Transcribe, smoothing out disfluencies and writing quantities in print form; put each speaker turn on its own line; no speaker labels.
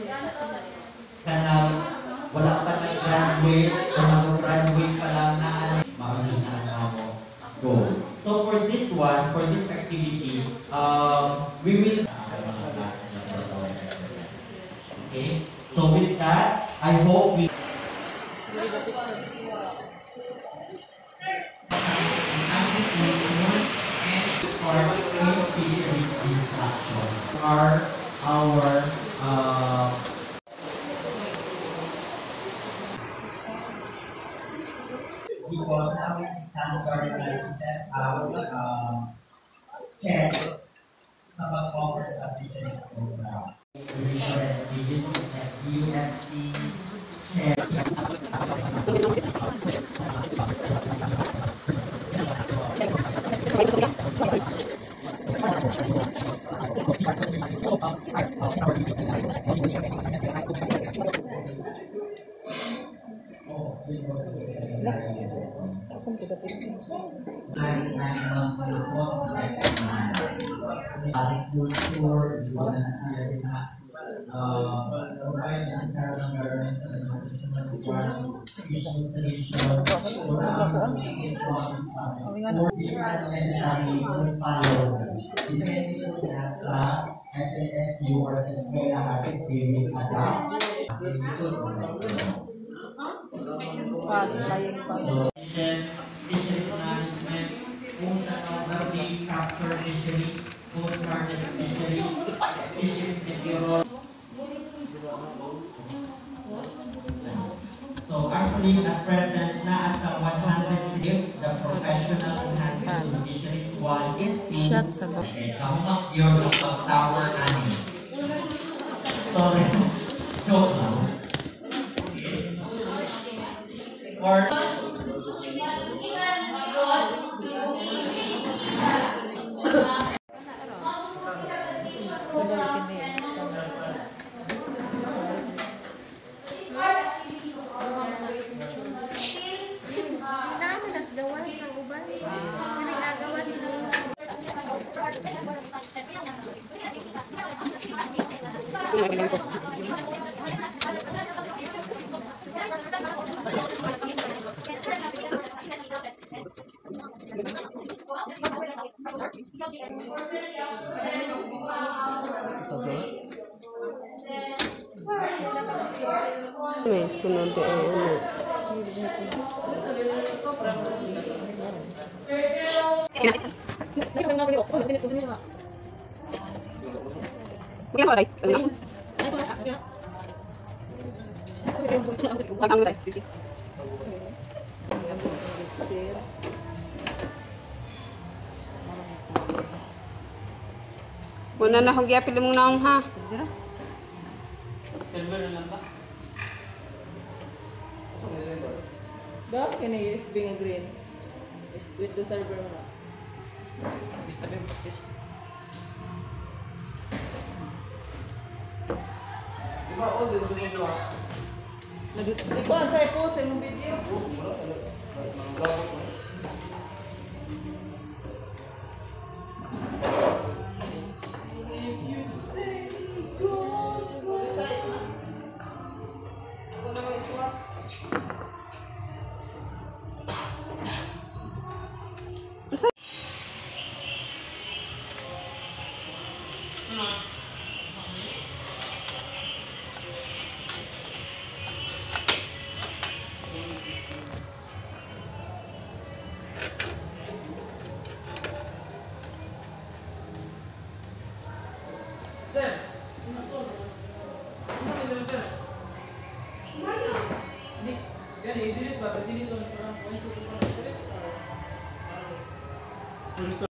kanang wala pa nag-graduate o mag-graduate pa lang na makikita mo. Go. So for this one, for this activity, we will okay. So with that, I hope we are our because our standard like set out check kapag offers a business program. Reference business at UST check. Fisheries management, kung sa capture fisheries, kung harvest fisheries, fisheries meteorology. So actually at present na as the 106 the professional enhancement in fisheries 1 and 2.
Shut sabak.
Kamot your sour honey. Sorry. Joke lang. Or
may sunod ay ano. Wala na akong giapil mong naong ha.
silver na lang ba?
Dapat ka na USB nga green. With the server mo na.
Bista ba yung practice? Diba ako, dito nito ah.
Ikaw, ang sa'yo ko sa imong video. Yan, i-delete ba? Delete on.